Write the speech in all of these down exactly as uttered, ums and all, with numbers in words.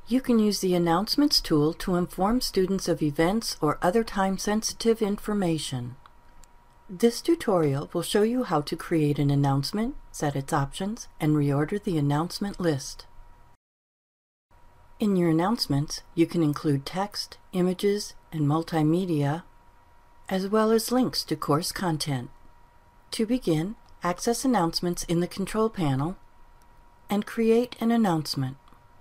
You can use the Announcements tool to inform students of events or other time-sensitive information. This tutorial will show you how to create an announcement, set its options, and reorder the announcement list. In your announcements, you can include text, images, and multimedia, as well as links to course content. To begin, access Announcements in the Control Panel and create an announcement.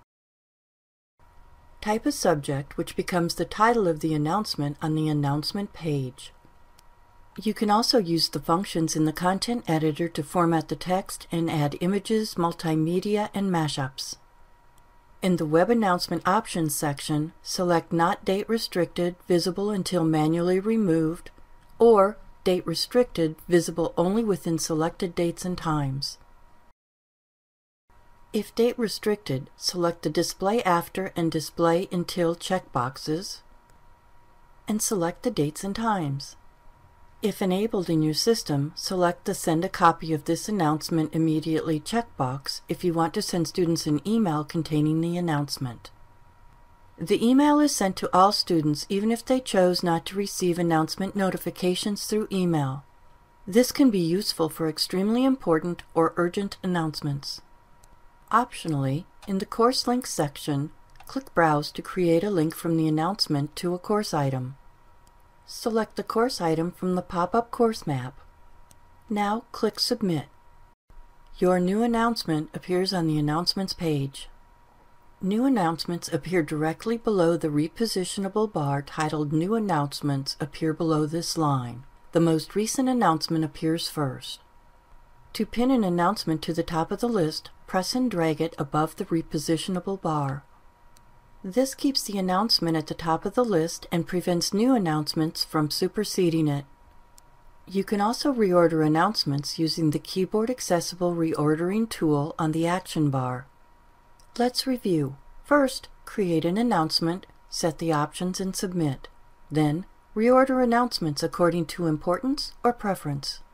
Type a subject which becomes the title of the announcement on the announcement page. You can also use the functions in the content editor to format the text and add images, multimedia, and mashups. In the Web Announcement Options section, select Not Date Restricted, visible until manually removed, or Date Restricted, visible only within selected dates and times. If date restricted, select the Display After and Display Until checkboxes, and select the dates and times. If enabled in your system, select the Send a copy of this announcement immediately checkbox if you want to send students an email containing the announcement. The email is sent to all students even if they chose not to receive announcement notifications through email. This can be useful for extremely important or urgent announcements. Optionally, in the Course Links section, click Browse to create a link from the announcement to a course item. Select the course item from the pop-up course map. Now click Submit. Your new announcement appears on the Announcements page. New announcements appear directly below the repositionable bar titled New Announcements appear below this line. The most recent announcement appears first. To pin an announcement to the top of the list, press and drag it above the repositionable bar. This keeps the announcement at the top of the list and prevents new announcements from superseding it. You can also reorder announcements using the keyboard accessible reordering tool on the action bar. Let's review. First, create an announcement, set the options, and submit. Then, reorder announcements according to importance or preference.